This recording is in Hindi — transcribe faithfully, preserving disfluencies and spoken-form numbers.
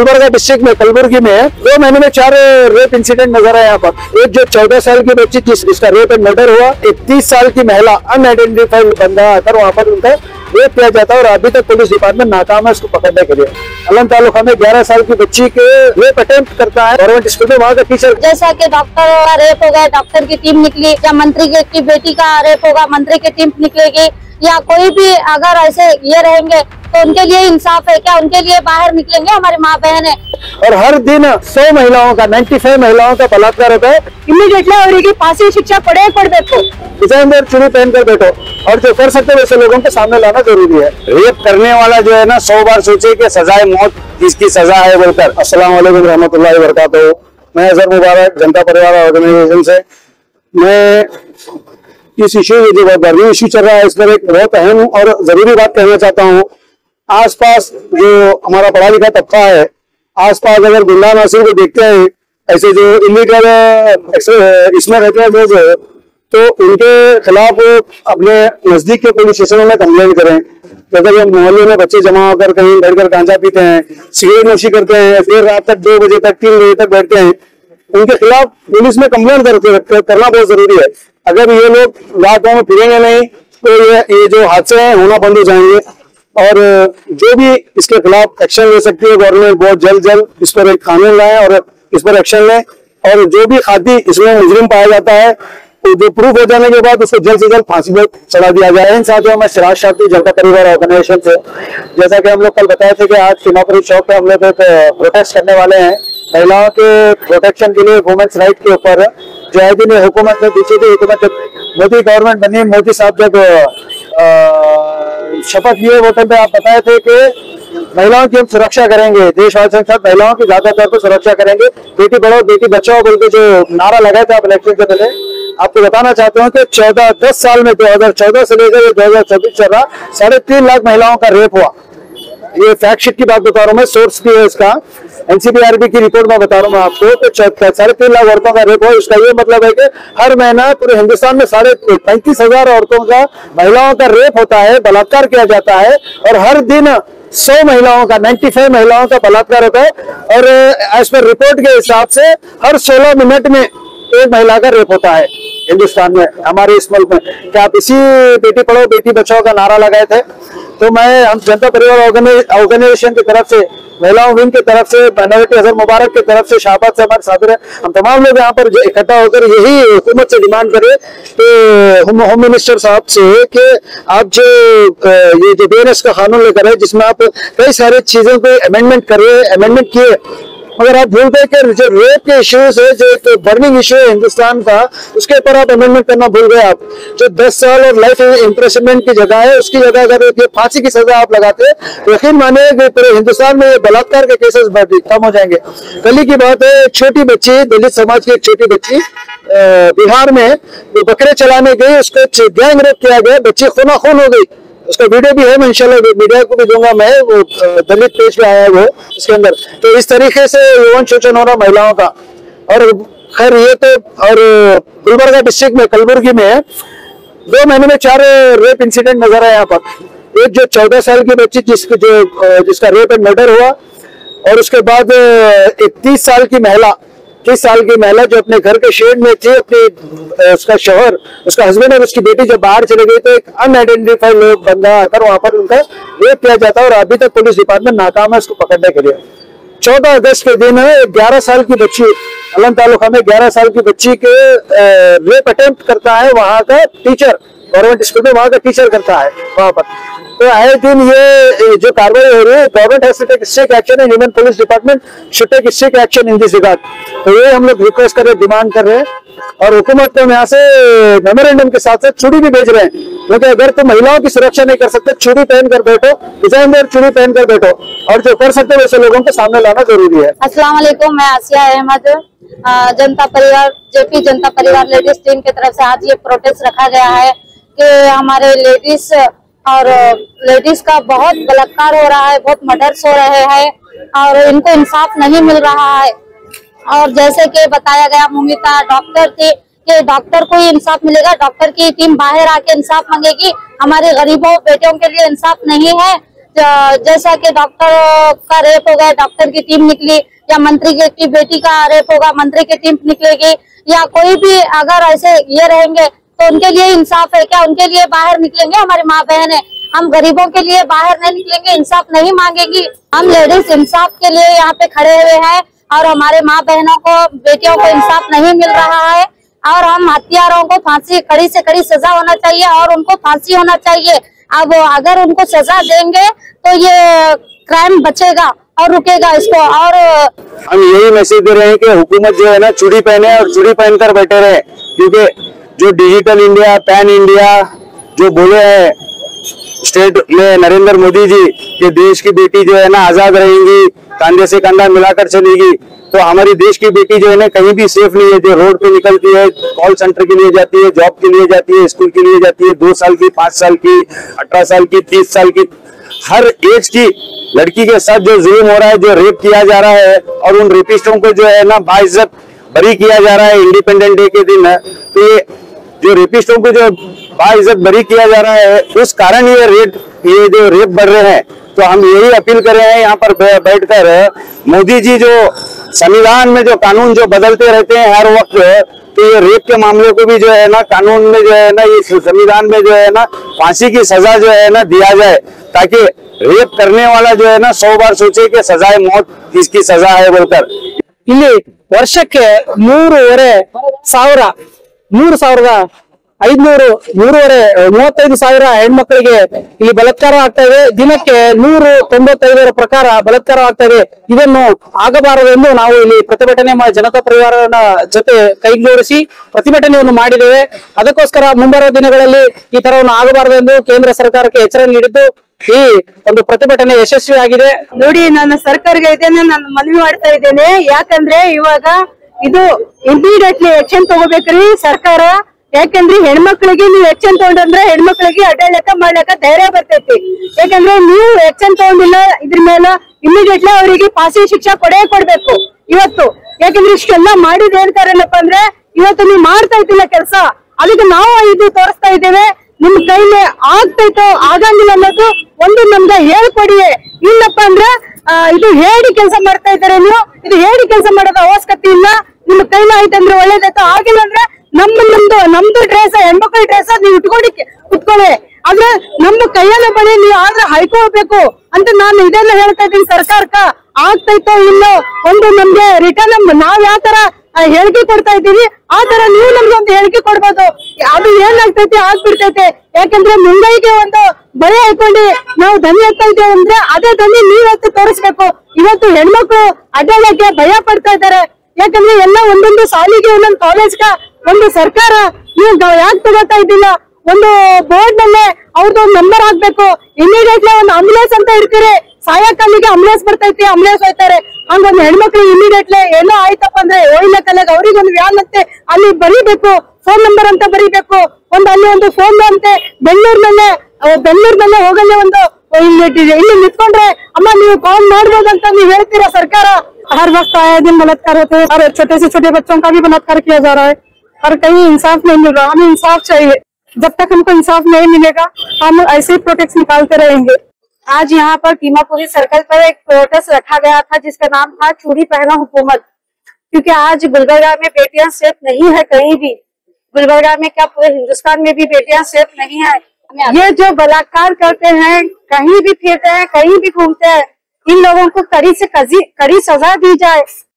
गुलबर्गा डिस्ट्रिक्ट में कलबुर्गी में दो महीने में चार रेप इंसिडेंट नजर आए यहाँ पर। एक जो चौदह साल की बच्ची जिस जिसका रेप एंड मर्डर हुआ, एक तीस साल की महिला अनआइडेंटिफाइड बंदा आकर वहाँ पर उनका रेप किया जाता है और अभी तक पुलिस डिपार्टमेंट नाकाम है उसको पकड़ने के लिए। अलम तालुका में ग्यारह साल की बच्ची के रेप अटेम्प्ट करता है गवर्नमेंट स्कूल में वहाँ का टीचर। जैसा कि डॉक्टर का रेप हो गया, डॉक्टर की टीम निकली, या मंत्री की बेटी का रेप होगा, मंत्री की टीम निकलेगी, या कोई भी अगर ऐसे ये रहेंगे तो उनके लिए इंसाफ है क्या? उनके लिए बाहर निकलेंगे हमारी माँ बहन है। और हर दिन सौ महिलाओं का पचानवे महिलाओं का बलात्कार होता है। इमीडिएटली और फांसी शिक्षा पड़े पड़ बैठो, डिजाइनर चुनी पहन कर बैठो, और जो कर सकते वैसे लोगों के सामने लाना जरूरी है। रेप करने वाला जो है ना सौ बार सोचे कि सजाए मौत किसकी सजा है बोलकर। अस्सलाम वालेकुम रहमतुल्लाहि व बरकातहू। मैं अजहर मुबारक जनता परिवार ऑर्गेनाइजेशन से। मैं इस इशू में जो गर्मी इशू चल रहा है इस पर एक बहुत अहम और जरूरी बात कहना चाहता हूँ। आसपास जो हमारा पढ़ा लिखा तबका है, आसपास अगर गुंडा नासिर को देखते हैं, ऐसे जो इलीगल इसमें रहते हैं लोग, तो उनके खिलाफ अपने नजदीक के पुलिस स्टेशनों में कंप्लेंट करें। अगर ये मोहल्ले में बच्चे जमा होकर कहीं बैठकर गांजा पीते हैं, सिगरेट नोशी करते हैं, देर रात तक दो बजे तक तीन बजे तक बैठते हैं, उनके खिलाफ पुलिस में कंप्लेंट कर, करना बहुत जरूरी है। अगर ये लोग रातों में फिरेंगे नहीं तो ये ये जो हादसे हैं होना बंद हो जाएंगे, और जो भी इसके खिलाफ एक्शन ले सकती है गवर्नमेंट बहुत जल्द जल्द इस पर एक कानून लाए और इस पर एक्शन लें। और जो भी खाती इसमें मुजरिम पाया जाता है तो जो प्रूफ हो जाने के बाद उसको जल्द से जल्द फांसी में चढ़ा दिया जाए। इन साथियों में सिराज शाफी जनता परिवार ऑर्गेनाइजेशन से, जैसा कि हम लोग कल बताए थे कि आज सीमापुरी चौक पे हम लोग एक प्रोटेस्ट करने वाले हैं महिलाओं के प्रोटेक्शन के लिए, वुमेन्स राइट के ऊपर। जो है दिन हुकूमत में पीछे थी, हुकूमत मोदी गवर्नमेंट बनी, मोदी साहब जब शपथ लिए वो टाइम पे आप बताए थे कि महिलाओं की हम सुरक्षा करेंगे, देशवासियों के साथ महिलाओं की ज्यादातर को सुरक्षा करेंगे, बेटी बढ़ाओ बेटी बचाओ बोल के जो नारा लगाए थे आप इलेक्शन से पहले। आपको बताना चाहता हूँ कि चौदह दस साल में दो हजार चौदह से लेकर दो हजार चौबीस चल रहा साढ़े तीन लाख महिलाओं का रेप हुआ। ये फैक्ट शीट की बात बता रहा हूँ मैं, सोर्स भी है इसका, एनसीबीआरबी की रिपोर्ट में बता रहा हूँ मैं आपको। तो साढ़े तीन लाख औरतों का रेप हुआ। इसका ये मतलब है कि हर महीना पूरे हिंदुस्तान में साढ़े पैंतीस हजार औरतों का, महिलाओं का रेप होता है, बलात्कार किया जाता है, और हर दिन सौ महिलाओं का पचानवे महिलाओं का बलात्कार होता है। और एज पर रिपोर्ट के हिसाब से हर सोलह मिनट में एक महिला का रेप होता है हिंदुस्तान में, हमारे इस मुल्क में। क्या आप इसी बेटी पढ़ाओ बेटी बचाओ का नारा लगाए थे? तो मैं हम जनता परिवार ऑर्गेनाइजेशन की तरफ से, महिलाओं विंग की तरफ से, माइनॉरिटी अजहर मुबारक की तरफ से, शाहबाद से हमारे साथ हैं, हम तमाम लोग यहाँ पर इकट्ठा होकर यही हुकूमत से डिमांड करें कि होम मिनिस्टर साहब से कि आप जो ये जो बीएनएस का कानून लेकर है जिसमें आप कई सारी चीजों पे अमेंडमेंट कर रहे हैं, अमेंडमेंट किए, मगर आप भूल गए कि जो रेप के इश्यूज है, जो एक बर्निंग इश्यू है हिंदुस्तान का, उसके ऊपर आप अमेंडमेंट करना भूल गए। आप जो दस साल और लाइफ इम्प्रिजनमेंट की जगह है उसकी जगह अगर ये फांसी की सजा आप लगाते तो यकीन मानिए कि पूरे हिंदुस्तान में बलात्कार के केसेस कम हो जाएंगे। कल ही की बात है, एक छोटी बच्ची, दलित समाज की एक छोटी बच्ची बिहार में बकरे चलाने गई, उसको गैंग रेप किया गया, बच्ची खूना खून हो गई। उसका वीडियो भी है, मैं इंशाल्लाह मीडिया को भी दूंगा, मैं वो दलित पेज पे आया है वो उसके अंदर। तो इस तरीके से यौन शोषण हो रहा महिलाओं का। और खैर ये तो, और गुलबर्गा डिस्ट्रिक्ट में कलबुर्गी में दो महीने में चार रेप इंसिडेंट नजर आए यहाँ पर। एक जो चौदह साल की बच्ची जिस जो जिसका रेप एंड मर्डर हुआ, और उसके बाद एक तीस साल की महिला तीस साल की महिला जो अपने घर के शेड में थी, अपनी उसका शौहर, उसका हस्बैंड और उसकी बेटी जब बाहर चले गई तो एक अनआइडेंटिफाइड लोग बंदा आकर वहां पर उनका रेप किया जाता है और अभी तक पुलिस डिपार्टमेंट नाकाम है उसको पकड़ने के लिए। चौदह अगस्त के दिन एक ग्यारह साल की बच्ची, अलम तालुका में ग्यारह साल की बच्ची के रेप अटेम्प्ट करता है वहां का टीचर, गवर्नमेंट स्कूल में वहां का टीचर करता है वहां पर। तो आए दिन ये जो कार्रवाई हो रही है, government has to take strict action and even police department should take strict action in this regard. तो ये हम लोग रिक्वेस्ट कर रहे हैं, डिमांड कर रहे हैं, और हुकूमत को यहाँ से मेमोरेंडम के साथ साथ छुरी भी भेज रहे हैं, क्योंकि अगर तुम महिलाओं की सुरक्षा नहीं कर सकते, छुरी पहन कर बैठो, डिजाइनर छुरी पहन कर बैठो, और जो कर सकते वैसे लोगों के सामने लाना जरूरी है। अस्सलाम वालेकुम, मैं आसिया अहमद, जनता परिवार जेपी जनता परिवार लेडीज टीम की तरफ से आज ये प्रोटेस्ट रखा गया है कि हमारे लेडीज और लेडीज का बहुत बलात्कार हो रहा है, बहुत मर्डर्स हो रहे हैं और इनको इंसाफ नहीं मिल रहा है। और जैसे कि बताया गया, मुमिता डॉक्टर थी कि डॉक्टर को ही इंसाफ मिलेगा, डॉक्टर की टीम बाहर आके इंसाफ मांगेगी, हमारे गरीबों बेटियों के लिए इंसाफ नहीं है। जैसा कि डॉक्टर का रेप हो गया, डॉक्टर की टीम निकली, या मंत्री की बेटी का रेप होगा, मंत्री की टीम निकलेगी, या कोई भी अगर ऐसे ये रहेंगे तो उनके लिए इंसाफ है क्या? उनके लिए बाहर निकलेंगे हमारी माँ बहन है, हम गरीबों के लिए बाहर नहीं निकलेंगे, इंसाफ नहीं मांगेगी। हम लेडीज इंसाफ के लिए यहाँ पे खड़े हुए हैं और हमारे माँ बहनों को, बेटियों को इंसाफ नहीं मिल रहा है और हम हत्यारों को फांसी, कड़ी से कड़ी सजा होना चाहिए और उनको फांसी होना चाहिए। अब अगर उनको सजा देंगे तो ये क्राइम बचेगा और रुकेगा इसको। और हम यही मैसेज दे रहे हैं कि हुकूमत जो है ना चूड़ी पहने और चूड़ी पहनकर बैठे रहे, क्योंकि जो डिजिटल इंडिया, पैन इंडिया जो बोले हैं स्टेट में नरेंद्र मोदी जी कि देश की बेटी जो है ना आजाद रहेंगी, कंधे से कंधा मिलाकर चलेगी, तो हमारी देश की बेटी जो है ना कहीं भी सेफ नहीं है। जो रोड पे निकलती है, कॉल सेंटर के लिए जाती है, जॉब के लिए जाती है, स्कूल के लिए जाती है, दो साल की, पांच साल की, अठारह साल की, तीस साल की, हर एज की लड़की के साथ जो जुल्म हो रहा है, जो रेप किया जा रहा है और उन रेपिस्टों को जो है ना बाइज्जत बरी किया जा रहा है इंडिपेंडेंट डे के दिन। तो ये जो रेपिस्टों को जो बाइज्जत बरी किया जा रहा है, उस कारण ये रेप ये जो रेप बढ़ रहे हैं। तो हम यही अपील कर रहे हैं यहाँ पर बैठकर, मोदी जी जो संविधान में जो कानून जो बदलते रहते हैं हर वक्त, तो ये रेप के मामले को भी जो है ना कानून में जो है ना, ये संविधान में जो है ना फांसी की सजा जो है ना दिया जाए, ताकि रेप करने वाला जो है ना सौ बार सोचे कि सजाए मौत किसकी सजा है बोलकर। ಇಲ್ಲಿ ವರ್ಷಕ್ಕೆ ಮೂರುವರೆ ಸಾವಿರ ಮೂರು ಸಾವಿರದ ಐದ್ನೂರು ಮೂರುವರೆ ಮೂವತ್ತೈದು ಸಾವಿರ ಹೆಣ್ಮಕ್ಳಿಗೆ ಇಲ್ಲಿ ಬಲಾತ್ಕಾರ ಆಗ್ತಾ ಇದೆ. ದಿನಕ್ಕೆ ನೂರು ತೊಂಬತ್ತೈದರ ಪ್ರಕಾರ ಬಲಾತ್ಕಾರ ಆಗ್ತಾ ಇದೆ. ಇದನ್ನು ಆಗಬಾರದೆಂದು ನಾವು ಇಲ್ಲಿ ಪ್ರತಿಭಟನೆ ಜನತಾ ಪರಿವಾರನ ಜೊತೆ ಕೈಗೂಡಿಸಿ ಪ್ರತಿಭಟನೆಯನ್ನು ಮಾಡಿದ್ದೇವೆ. ಅದಕ್ಕೋಸ್ಕರ ಮುಂಬರುವ ದಿನಗಳಲ್ಲಿ ಈ ತರವನ್ನು ಆಗಬಾರದೆಂದು ಕೇಂದ್ರ ಸರ್ಕಾರಕ್ಕೆ ಎಚ್ಚರಿಕೆ ನೀಡಿದ್ದು ಈ ಒಂದು ಪ್ರತಿಭಟನೆ ಯಶಸ್ವಿಯಾಗಿದೆ. ನೋಡಿ, ನಾನು ಸರ್ಕಾರಕ್ಕೆ ಇದನ್ನೇ ನಾನು ಮನವಿ ಮಾಡ್ತಾ ಇದ್ದೇನೆ. ಯಾಕಂದ್ರೆ ಇವಾಗ ಇದು ಇಮಿಡಿಯೇಟ್ಲಿ ಆಕ್ಷನ್ ತಗೋಬೇಕ್ರಿ ಸರ್ಕಾರ. ಯಾಕಂದ್ರೆ ಹೆಣ್ಮಕ್ಳಿಗೆ ನೀವು ಆಕ್ಷನ್ ತಗೊಂಡ್ರೆ ಹೆಣ್ಮಕ್ಳಿಗೆ ಅಡ್ಡಾಡಕ ಮಾಡ್ಲಕ್ಕ ಧೈರ್ಯ ಬರ್ತೈತಿ. ಯಾಕಂದ್ರೆ ನೀವು ಆಕ್ಷನ್ ತಗೊಂಡಿಲ್ಲ ಇದ್ರ ಮೇಲೆ ಇಮಿಡಿಯೇಟ್ಲಿ ಅವರಿಗೆ ಫಾಂಸಿ ಶಿಕ್ಷೆ ಕೊಡೇ ಕೊಡ್ಬೇಕು ಇವತ್ತು. ಯಾಕಂದ್ರೆ ಇಷ್ಟೆಲ್ಲ ಮಾಡಿದ್ ಹೇಳ್ತಾರೇನಪ್ಪ ಅಂದ್ರೆ ಇವತ್ತು ನೀವು ಮಾಡ್ತಾ ಇದ್ದಿಲ್ಲ ಕೆಲಸ, ಅದಕ್ಕೆ ನಾವು ಇದು ತೋರಿಸ್ತಾ ಇದ್ದೇವೆ. ನಿಮ್ ಕೈಲಿ ಆಗ್ತೈತೋ ಆಗಂಗಿಲ್ಲ ಅನ್ನೋದು ಒಂದು ನಮ್ಗೆ ಹೇಳ್ಕೊಡಿ. ಇಲ್ಲಪ್ಪ ಅಂದ್ರೆ ಇದು ಹೇಳಿ ಕೆಲಸ ಮಾಡ್ತಾ ಇದ್ದಾರೆ ನೀವು, ಇದು ಹೇಳಿ ಕೆಲಸ ಮಾಡೋದು ಅವಶ್ಯಕತೆ ಇಲ್ಲ. ನಿಮ್ ಕೈಲಿ ಆಯ್ತಂದ್ರೆ ಒಳ್ಳೇದಾಯ್ತು, ಆಗಿಲ್ಲ ಅಂದ್ರೆ ನಮ್ಮ ನಮ್ದು ನಮ್ದು ಡ್ರೆಸ್, ಹೆಣ್ಮಕ್ಳ ಡ್ರೆಸ್ ನೀವು ಇಟ್ಕೊಂಡು ಕುತ್ಕೊಳ್ಳಿ. ಆದ್ರೆ ನಮ್ಮ ಕೈಯಲ್ಲ ಬಳಿ ನೀವು ಆದ್ರೆ ಹಾಯ್ಕೋಬೇಕು ಅಂತ ನಾನು ಇದೆಲ್ಲ ಹೇಳ್ತಾ ಇದ್ದೀನಿ ಸರ್ಕಾರಕ್ಕ. ಆಗ್ತೈತೋ ಇಲ್ಲೋ ಒಂದು ನಮ್ಗೆ ರಿಟರ್ನ್ ನಾವ್ ಯಾವ ತರ ಹೇಳಿಕೆ ಕೊಡ್ತಾ ಇದ್ದೀವಿ ಆ ತರ ನೀವು ನಮ್ಗೆ ಒಂದು ಹೇಳಿಕೆ ಕೊಡ್ಬೋದು. ಅದು ಏನಾಗ್ತೈತಿ ಆಗ್ಬಿಡ್ತೈತೆ. ಯಾಕಂದ್ರೆ ಮುಂಗೈಗೆ ಒಂದು ಬಳೆ ಹಾಕೊಂಡು ನಾವು ಧ್ವನಿ ಎತ್ತಾ ಇದ್ದೇವೆ ಅಂದ್ರೆ ಅದೇ ಧ್ವನಿ ನೀವತ್ತು ತೋರಿಸ್ಬೇಕು. ಇವತ್ತು ಹೆಣ್ಮಕ್ಳು ಅಡ್ಡಾಡಕ್ಕೆ ಭಯ ಪಡ್ತಾ ಇದ್ದಾರೆ. ಯಾಕಂದ್ರೆ ಎಲ್ಲ ಒಂದೊಂದು ಸಾಲಿಗೆ ಒಂದೊಂದು ಕಾಲೇಜ್ಗ ಒಂದು ಸರ್ಕಾರ ನೀವು ಯಾಕೆ ತಗೋತಾ ಇದ್ದಿಲ್ಲ? ಒಂದು ಬೋರ್ಡ್ ನಲ್ಲೇ ಅವ್ರದ್ದು ಒಂದು ನಂಬರ್ ಹಾಕ್ಬೇಕು. ಇಮಿಡಿಯೇಟ್ಲಿ ಒಂದು ಆಂಬುಲೆನ್ಸ್ ಅಂತ ಇರ್ತೀರಿ, ಸಾಯಕಲ್ಲಿಗೆ ಆಂಬುಲೆನ್ಸ್ ಬರ್ತೈತಿ, ಆಂಬುಲೆನ್ಸ್ ಹೋಯ್ತಾರೆ. ಹಂಗೊಂದು ಹೆಣ್ಮಕ್ಳು ಇಮಿಡಿಯೇಟ್ಲಿ ಏನೋ ಆಯ್ತಪ್ಪ ಅಂದ್ರೆ ಓಯಿನ ಕಲೆಗ ಅವ್ರಿಗೆ ಒಂದು ವ್ಯಾನ್ ಅಂತೆ ಅಲ್ಲಿ ಬರೀಬೇಕು, ಫೋನ್ ನಂಬರ್ ಅಂತ ಬರೀಬೇಕು. ಒಂದು ಅಲ್ಲಿ ಒಂದು ಫೋನ್ ಅಂತೆ ಬೆಂಗಳೂರಿನಲ್ಲೇ ಬೆಂಗಳೂರಿನಲ್ಲೇ ಹೋಗಲ್ಲೇ ಒಂದು ಇಲ್ಲಿ ಇಲ್ಲಿ ನಿಂತ್ಕೊಂಡ್ರೆ ಅಮ್ಮ ನೀವು ಕಾಲ್ ಮಾಡ್ಬೋದಂತ ನೀವು ಹೇಳ್ತೀರಾ ಸರ್ಕಾರ? हर वक्त आए दिन बलात्कार होते हैं और छोटे से छोटे बच्चों का भी बलात्कार किया जा रहा है और कहीं इंसाफ नहीं मिल रहा. हमें इंसाफ चाहिए. जब तक हमको इंसाफ नहीं मिलेगा हम ऐसे ही प्रोटेस्ट निकालते रहेंगे. आज यहाँ पर टीमापुरी सर्कल पर एक प्रोटेस्ट रखा गया था जिसका नाम था चूड़ी पहना हुकूमत. क्योंकि आज गुलबर्गा में बेटियां सेफ नहीं है कहीं भी. गुलबर्गा में क्या पूरे हिंदुस्तान में भी बेटियां सेफ नहीं है. ये जो बलात्कार करते हैं, कहीं भी फिरते हैं, कहीं भी घूमते हैं, इन लोगों को कड़ी से कड़ी सजा दी जाए.